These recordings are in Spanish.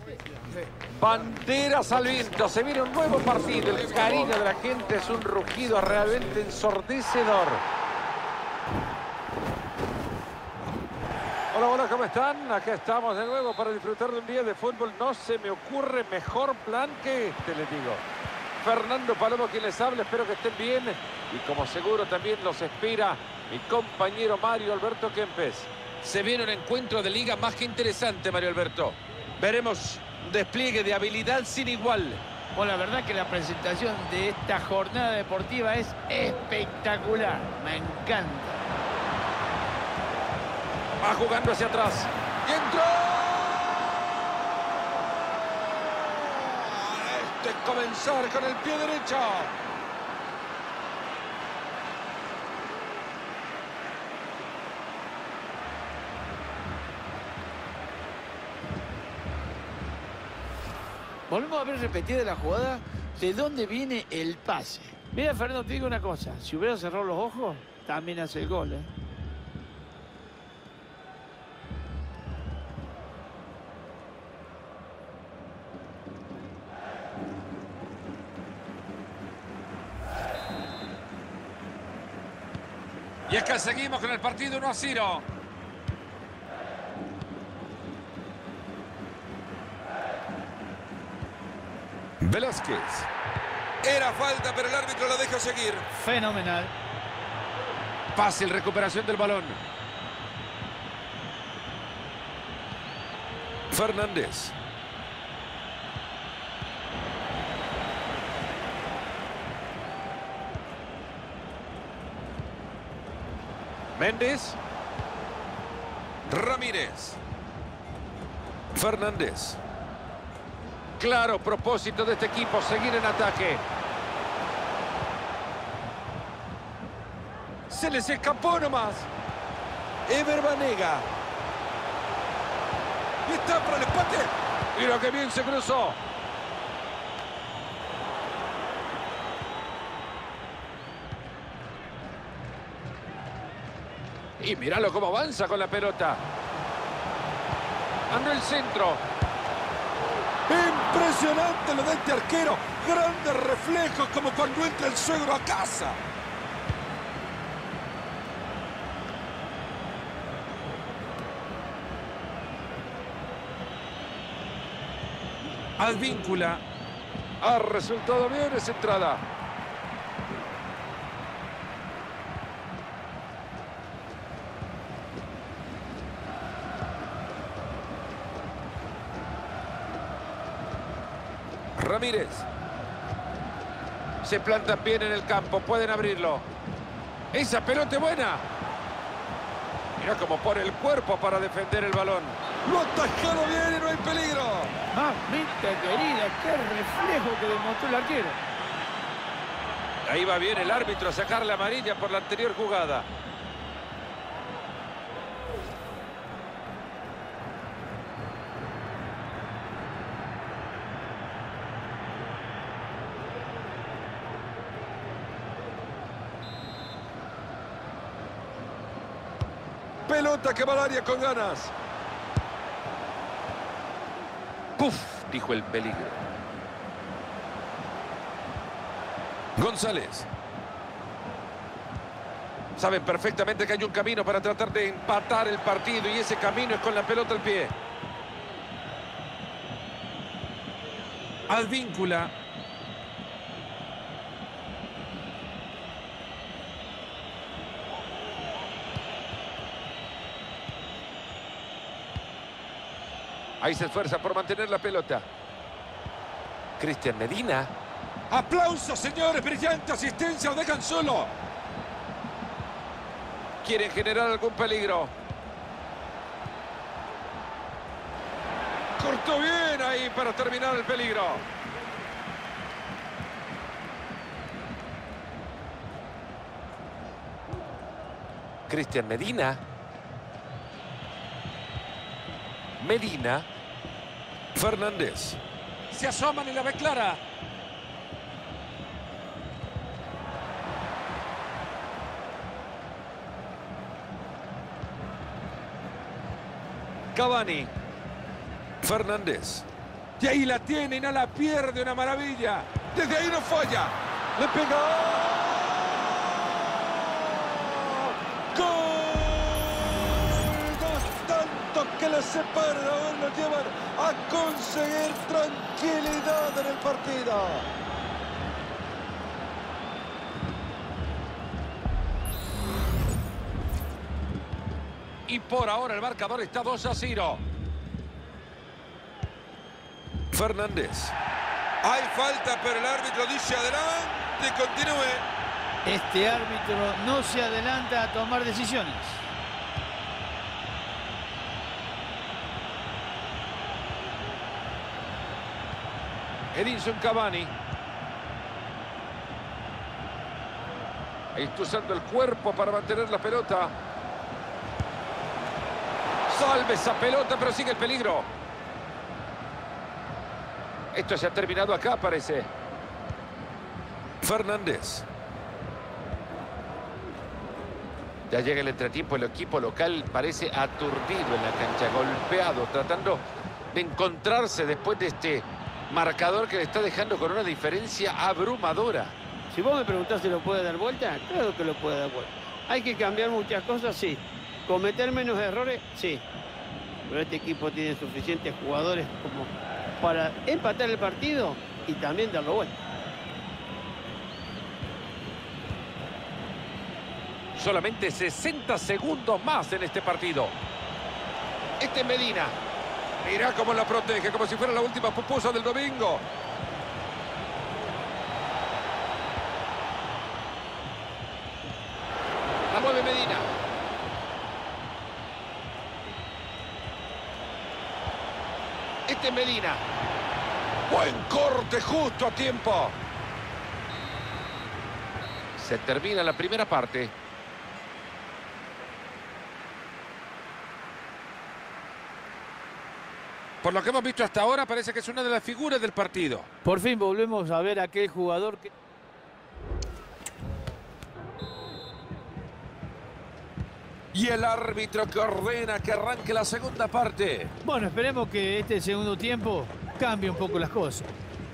Banderas al viento, se viene un nuevo partido. El cariño de la gente es un rugido realmente ensordecedor. Hola, hola, ¿cómo están? Acá estamos de nuevo para disfrutar de un día de fútbol. No se me ocurre mejor plan que este, les digo. Fernando Palomo quien les habla, espero que estén bien. Y como seguro también los espera mi compañero Mario Alberto Kempes. Se viene un encuentro de liga más que interesante, Mario Alberto. Veremos un despliegue de habilidad sin igual. Bueno, la verdad que la presentación de esta jornada deportiva es espectacular. Me encanta. Va jugando hacia atrás. ¡Y entró! Este es comenzar con el pie derecho. Volvemos a ver repetida la jugada de dónde viene el pase. Mira, Fernando, te digo una cosa. Si hubiera cerrado los ojos, también hace el gol, ¿eh? Y es que seguimos con el partido 1-0. Velázquez. Era falta, pero el árbitro la deja seguir. Fenomenal. Fácil recuperación del balón. Fernández. Méndez. Ramírez. Fernández. Claro propósito de este equipo, seguir en ataque. Se les escapó nomás. Ever Banega. Y está para el empate. Mira que bien se cruzó. Y míralo cómo avanza con la pelota. Ando el centro. Impresionante lo de este arquero. Grandes reflejos como cuando entra el suegro a casa. Advíncula. Ha resultado bien esa entrada. Ramírez. Se plantan bien en el campo, pueden abrirlo. Esa pelota es buena. Mira cómo pone el cuerpo para defender el balón. Lo ha atajado bien y no hay peligro. Mamita querida, qué reflejo que demostró el arquero. Ahí va bien el árbitro a sacar la amarilla por la anterior jugada. Pelota que va al área con ganas. ¡Puf! Dijo el peligro. González. Saben perfectamente que hay un camino para tratar de empatar el partido y ese camino es con la pelota al pie. Advíncula. Ahí se esfuerza por mantener la pelota. Cristian Medina. ¡Aplausos, señores! ¡Brillante asistencia! ¡Lo dejan solo! Quieren generar algún peligro. Cortó bien ahí para terminar el peligro. Cristian Medina. Medina. Fernández. Se asoman y la ve clara. Cavani. Fernández. Y ahí la tiene y no la pierde, una maravilla. Desde ahí no falla. Le pegó. ¡Gol! Dos tantos que le separan, ahora lo llevan a conseguir tranquilidad en el partido. Y por ahora el marcador está 2-0. Fernández. Hay falta, pero el árbitro dice adelante, continúe. Este árbitro no se adelanta a tomar decisiones. Edinson Cavani. Ahí está usando el cuerpo para mantener la pelota. Salve esa pelota, pero sigue el peligro. Esto se ha terminado acá, parece. Fernández. Ya llega el entretiempo, el equipo local parece aturdido en la cancha, golpeado, tratando de encontrarse después de este marcador que le está dejando con una diferencia abrumadora. Si vos me preguntás si lo puede dar vuelta, claro que lo puede dar vuelta. Hay que cambiar muchas cosas, sí. Cometer menos errores, sí. Pero este equipo tiene suficientes jugadores como para empatar el partido y también darlo vuelta. Solamente 60 segundos más en este partido. Este es Medina. Mirá cómo la protege, como si fuera la última pupusa del domingo. La mueve Medina. Este es Medina. Buen corte, justo a tiempo. Se termina la primera parte. Por lo que hemos visto hasta ahora, parece que es una de las figuras del partido. Por fin volvemos a ver a aquel jugador que... Y el árbitro que ordena que arranque la segunda parte. Bueno, esperemos que este segundo tiempo cambie un poco las cosas.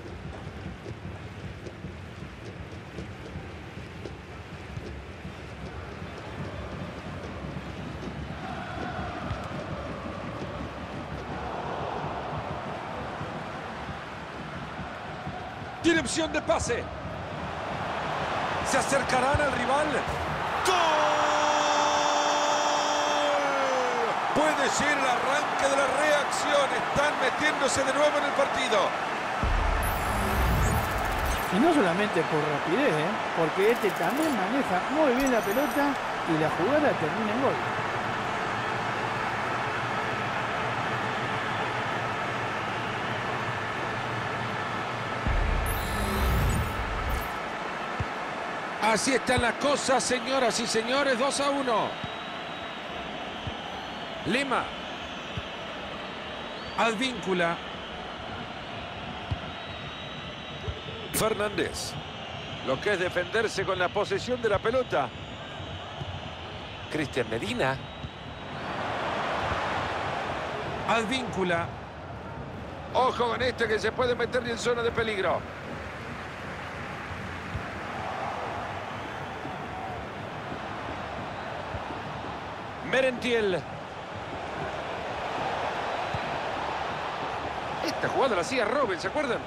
Tiene opción de pase. Se acercarán al rival. ¡Gol! Puede ser el arranque de la reacción. Están metiéndose de nuevo en el partido. Y no solamente por rapidez, porque este también maneja muy bien la pelota y la jugada termina en gol. Así están las cosas, señoras y señores. 2-1. Lima. Advíncula. Fernández. Lo que es defenderse con la posesión de la pelota. Cristian Medina. Advíncula. Ojo con este que se puede meter en zona de peligro. Merentiel. Esta jugada la hacía Robben, ¿se acuerdan?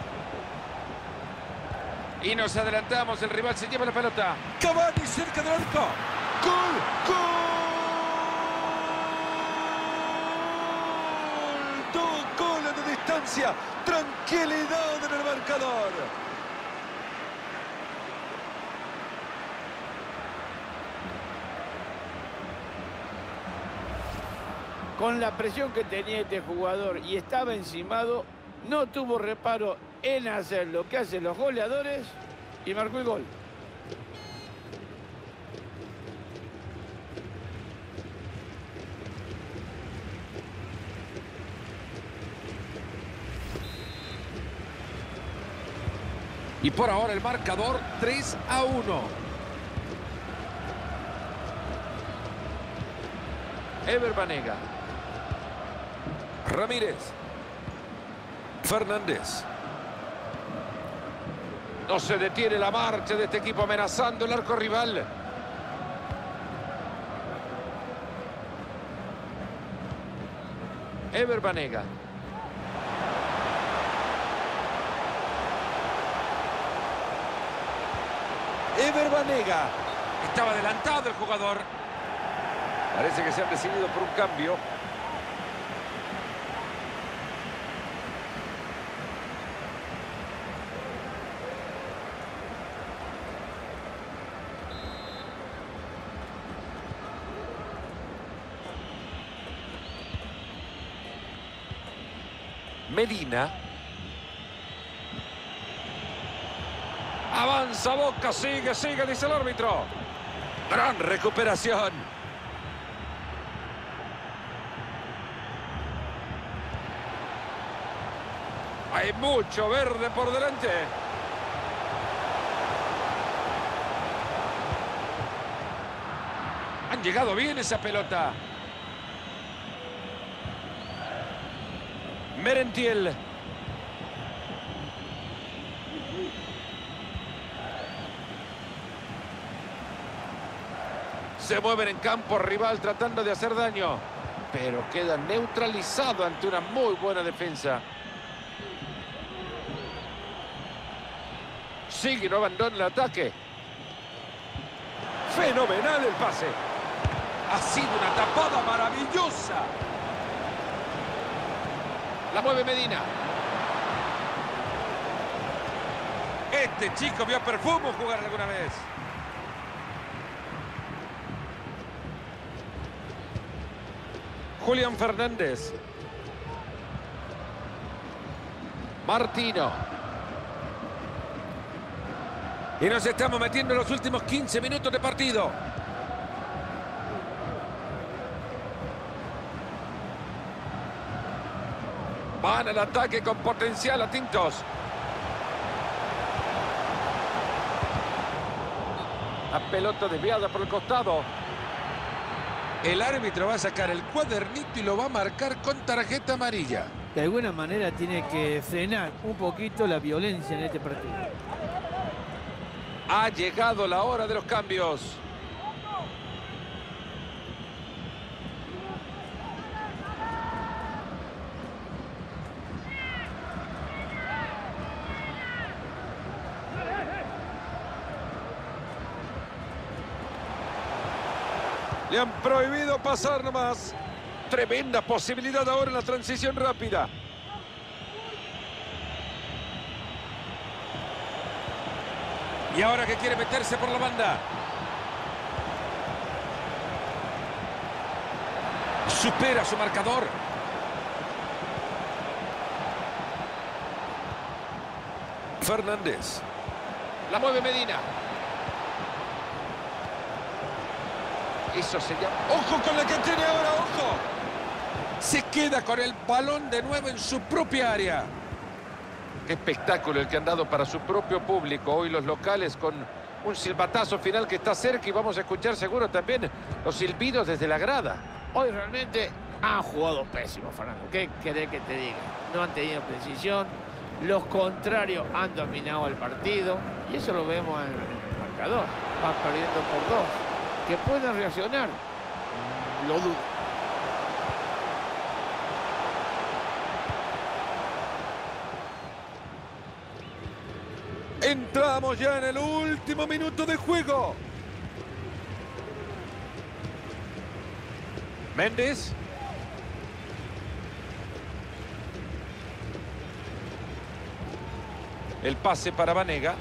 Y nos adelantamos, el rival se lleva la pelota. Cavani cerca del arco. ¡Gol! ¡Gol! 2 goles de distancia. Tranquilidad en el marcador. Con la presión que tenía este jugador y estaba encimado, no tuvo reparo en hacer lo que hacen los goleadores y marcó el gol. Y por ahora el marcador 3-1. Ever Banega. Ramírez. Fernández. No se detiene la marcha de este equipo amenazando el arco rival. Ever Banega. Ever Banega. Estaba adelantado el jugador. Parece que se han decidido por un cambio. Medina. Avanza Boca, sigue, dice el árbitro. Gran recuperación. Hay mucho verde por delante. Han llegado bien esa pelota. Merentiel. Se mueven en campo rival tratando de hacer daño, pero queda neutralizado ante una muy buena defensa. Sigue, no abandona el ataque. Fenomenal el pase. Ha sido una tapada maravillosa. La mueve Medina. Este chico vio a Perfumo jugar alguna vez. Julián Fernández. Martino. Y nos estamos metiendo en los últimos 15 minutos de partido. Van al ataque con potencial a Tintos. La pelota desviada por el costado. El árbitro va a sacar el cuadernito y lo va a marcar con tarjeta amarilla. De alguna manera tiene que frenar un poquito la violencia en este partido. Ha llegado la hora de los cambios. Le han prohibido pasar nomás. Tremenda posibilidad ahora en la transición rápida. Y ahora que quiere meterse por la banda. Supera su marcador. Fernández. La mueve Medina. Eso se llama... ¡Ojo con la que tiene ahora! ¡Ojo! Se queda con el balón de nuevo en su propia área. Qué espectáculo el que han dado para su propio público. Hoy los locales con un silbatazo final que está cerca y vamos a escuchar seguro también los silbidos desde la grada. Hoy realmente han jugado pésimo, Fernando. ¿Qué querés que te diga? No han tenido precisión. Los contrarios han dominado el partido. Y eso lo vemos en el marcador. Van perdiendo por 2. ¿Que pueden reaccionar? Lo dudo. Entramos ya en el último minuto de juego. Méndez. El pase para Banega.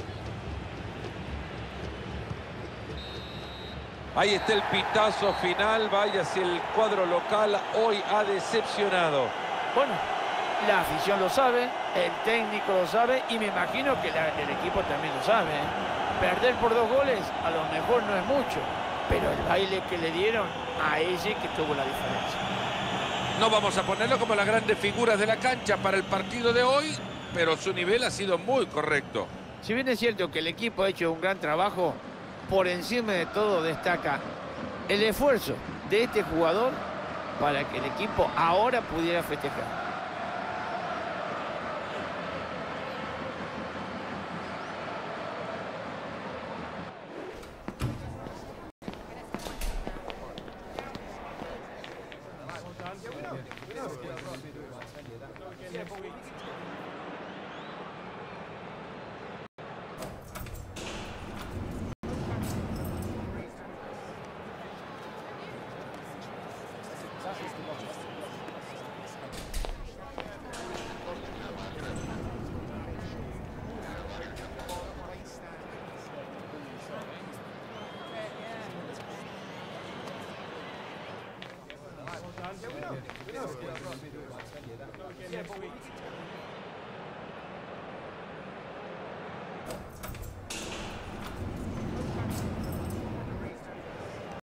Ahí está el pitazo final. Vaya si el cuadro local hoy ha decepcionado. Bueno, la afición lo sabe, el técnico lo sabe y me imagino que el equipo también lo sabe. Perder por 2 goles a lo mejor no es mucho, pero el baile que le dieron a ese que tuvo la diferencia. No vamos a ponerlo como las grandes figuras de la cancha para el partido de hoy, pero su nivel ha sido muy correcto. Si bien es cierto que el equipo ha hecho un gran trabajo, por encima de todo destaca el esfuerzo de este jugador para que el equipo ahora pudiera festejar.